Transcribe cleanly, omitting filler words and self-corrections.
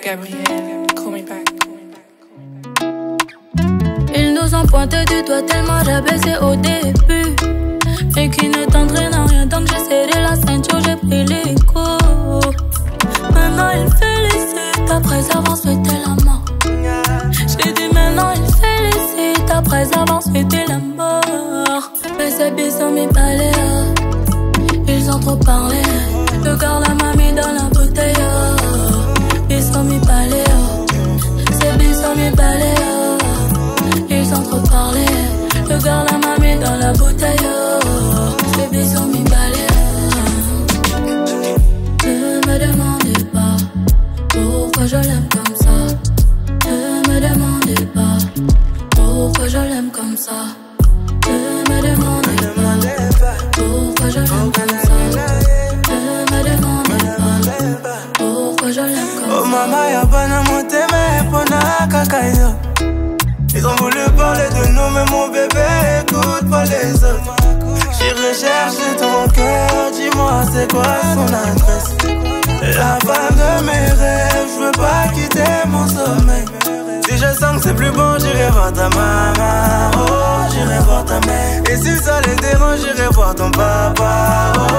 Gabriel, call me back. Ils nous ont pointé du doigt tellement j'ai baissé au début. Et qui ne t'entraîne à rien tant que j'ai serré la ceinture, j'ai pris les coups. Maintenant il félicite, après avoir souhaité la mort. J'ai dit maintenant il félicite, après avoir souhaité la mort. Mais ces bisous mes balayeurs, ils ont trop parlé. Le garde m'a mis dans la bouteille. Bisous mes balayeurs, ces bisous mes balayeurs, ils ont trop parlé. Le garde m'a mis dans la bouteille. Ces bisous mes balayeurs. Ne me demandez pas pourquoi je l'aime comme ça. Ne me demandez pas pourquoi je l'aime comme ça. Ne me demandez pas pourquoi je l'aime comme ça. Ne me demandez pas pourquoi je l'aime comme ça. Oh maman y'a pas na monté mais pona kakayo. Ils ont voulu parler de nous mais mon bébé écoute pas les autres. J'irai chercher ton cœur, dis-moi c'est quoi son adresse. La femme de mes rêves, je veux pas quitter mon sommeil. Si je sens que c'est plus bon, j'irai voir ta maman. Oh, j'irai voir ta mère. Et si ça les dérange, j'irai voir ton papa. Oh,